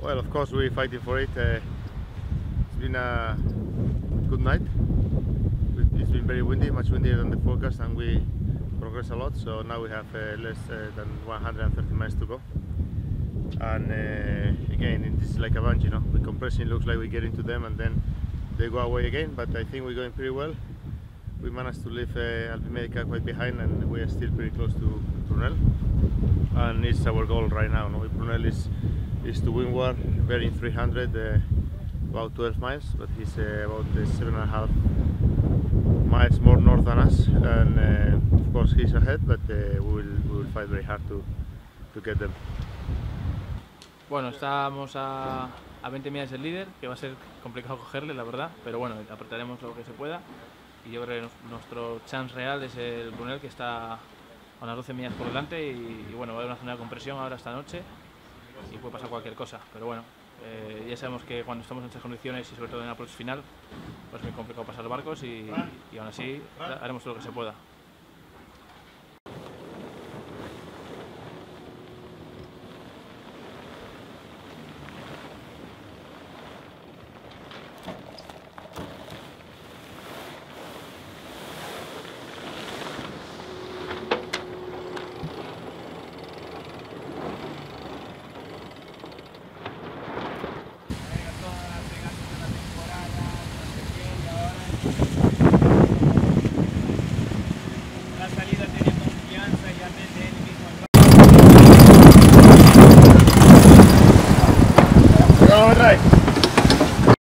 Well, of course we're fighting for it. It's been a good night. It's been very windy, much windier than the forecast, and we progress a lot. So now we have less than 130 miles to go. And again, this is like a bunch, you know. The compression looks like we get into them and then they go away again. But I think we're going pretty well. We managed to leave Alpimedica quite behind, and we are still pretty close to Brunel. And it's our goal right now. No? Brunel is to windward, bearing 300, about 12 miles, but he's about 7.5 miles more north than us, and of course he's ahead, but we will fight very hard to get them. Bueno, estamos a 20 millas del líder, que va a ser complicado cogerle, la verdad, pero bueno, apretaremos lo que se pueda. Y yo creo que nuestro chance real es el Brunel, que está a unas 12 millas por delante, y bueno, va a haber una zona de compresión ahora esta noche y puede pasar cualquier cosa, pero bueno, ya sabemos que cuando estamos en estas condiciones y sobre todo en el approach final, pues es muy complicado pasar los barcos y aún así haremos todo lo que se pueda.